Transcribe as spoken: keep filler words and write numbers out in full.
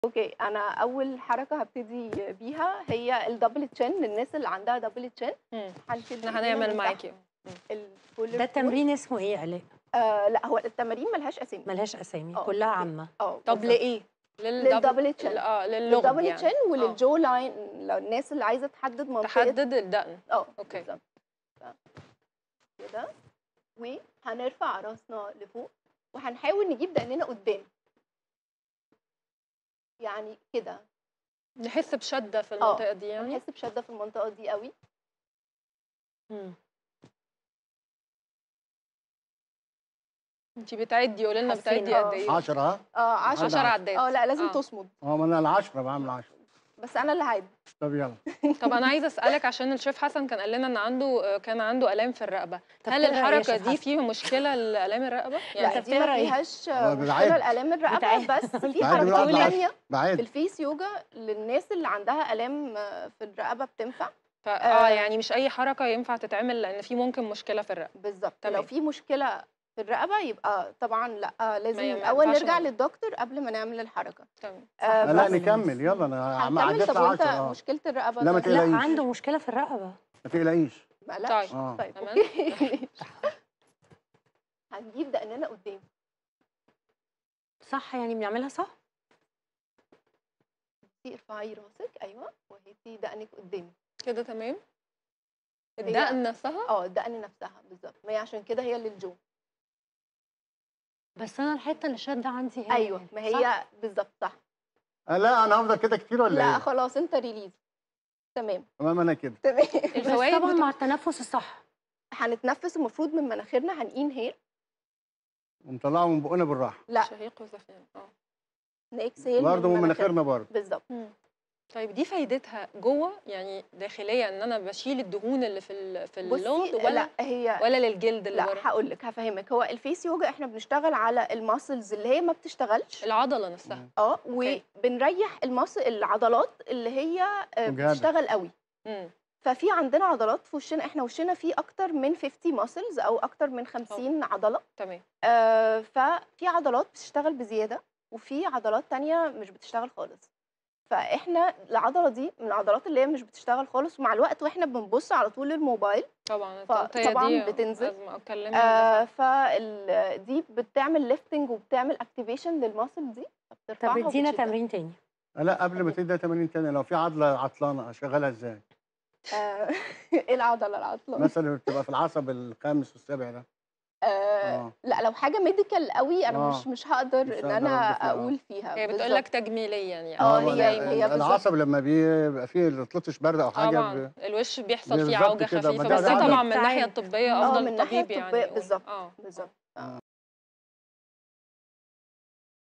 أوكي، أنا أول حركة هابتدي بيها هي الدبل تشين للناس اللي عندها دبل تشين. إمم، هنشد إحنا إيدينا هنعمل من معاكِ. تحت إمم. الفول ده الفول. تمرين اسمه إيه يا آلاء؟ آآ لأ، هو التمارين ما لهاش أسامي. ما لهاش أسامي، آه، كلها أوكي. عامة. آه، طب بالضبط. لإيه؟ للدبل تشين. آه، لللغز للدبل يعني. تشين آه. وللجو لاين للناس اللي عايزة تحدد منطقة تحدد الدقن. آه، أوكي. بالضبط. ف كده، وهنرفع راسنا لفوق، وهنحاول نجيب دقننا قدام. يعني كده. نحس بشدة في آه، المنطقة دي يعني؟ هنحس بشدة في المنطقة دي أوي. إمم. أنتِ بتعدي، قولي لنا بتعدي حسينا. قد إيه؟ عشرة ها؟ آه، عشرة. عشر عدات. آه، لأ لازم آه. تصمد. آه، ما أنا العشرة باعمل عشرة. بس أنا اللي هاعد. طب يالّا. طب أنا عايزة أسألِك عشان الشيف حسن كان قال لنا إن عنده كان عنده آلام في الرقبة، طب هل تقرا إيه يا الحركة شيف دي حسن؟ فيها مشكلة لآلام الرقبة؟ لأ، أنت دي ما بتقرا إيه؟ فيهاش آه، مشكلة باعِد. لآلام الرقبة، بتعِد. بس في باعِد من حركات واحد لعشرة. تانية في باعِد. الفيس يوجا للناس اللي عندها آلام في الرقبة بتنفع. ف آه، آآ يعني مش أي حركة ينفع تتعمل لأن في ممكن مشكلة في الرقبة. بالضبط، لو تمام. في مشكلة في الرقبة يبقى طبعًا لأ، ما لازم ي ما الأول ينفعش نرجع نعمل. للدكتور قبل ما نعمل الحركة. تمام. آآ لا بس نكمل يالّا أنا ما هنكمل. طب عديتش وأنت عشرة آه. مشكلة الرقبة لا ما طيب؟ لأ، تقلقيش. عنده مشكلة في الرقبة. ما تقلقيش. ما قلقش. طيب. آه. طيب تمام. أوكي. هنجيب دقننا قدام. صح، يعني بنعملها صح؟ بُصي ارفعي راسِك أيوه، وهاتي دقنِك قدام. كده تمام؟ هي الدقن نفسها؟ آه، الدقن نفسها بالضبط، ما هي عشان كده هي للجو. بس أنا الحتة اللي شادة عندي هنا أيوه، يعني، ما صح؟ هي بالضبط صح. آه، لا أنا هافضل كده كتير والّا لأ إيه؟ خلاص أنت ريليز. تمام. تمام أنا كده. تمام. بس الفوايد طبعًا بتاع مع التنفس الصح. هنتنفس المفروض من مناخيرنا هنinhale. ونطلّعه من بُقنا بالراحة. لأ. شهيق وزفير. آه. نexhale برضه من من مناخيرنا مناخيرنا. برضه. بالضبط. إمم. طيب دي فايدتها جوّه يعني داخليًا إن أنا باشيل الدهون اللي في ال في بُصي اللوز والّا لأ هي والّا للجلد اللي لأ برّه؟ هاقول لِك هافهمِك، هو الفيس يوجا إحنا بنشتغل على الmuscles اللي هي ما بتشتغلش. العضلة نفسها. إمم. آه، أوكي. وبنريح المس العضلات اللي هي آآ مجهدة. بتشتغل أوي. إمم. ففي عندنا عضلات في وشنا، إحنا وشنا فيه أكتر من خمسين muscles أو أكتر من آه. خمسين عضلة. تمام. آآ ففي عضلات بتشتغل بزيادة، وفي عضلات تانية مش بتشتغل خالص. فإحنا العضلة دي من العضلات اللي هي مش بتشتغل خالص، ومع الوقت وإحنا بنبُص على طول الموبايل طبعًا التغطية فطبعًا دي بتنزل. أزمة، كلميني آآ ده فال دي بتعمل lifting وبتعمل activation للmuscle دي، طب فبترفعها ادينا وبتشدها. تمرين تاني. لأ قبل ما تبدأ تمارين تانية لو في عضلة عطلانة أشغّلها إزاي؟ آآ إيه العضلة العطلانة؟ مثلًا اللي بتبقى في العصب الخامس والسابع ده. آآ آه. لأ لو حاجة medical أوي أنا آه. مش مش هاقدر مش إن هاقدر أنا أرد فيها آه. أقول فيها. هي بتقول بالضبط. لك تجميليًا يعني. آه، آه، هي ال هي ال بالضبط. العصب لمّا بيبقى فيه لطش برد أو حاجة طبعًا، ب الوش بيحصل فيه بالضبط عوجة كده، ما خفيفة، ده بس ده ده عضل. طبعًا من الناحية ساعات. الطبية إمم. آه، أفضل من الناحية طبيب يعني الطبية يقول. بالضبط، آه. بالضبط. آه. آه.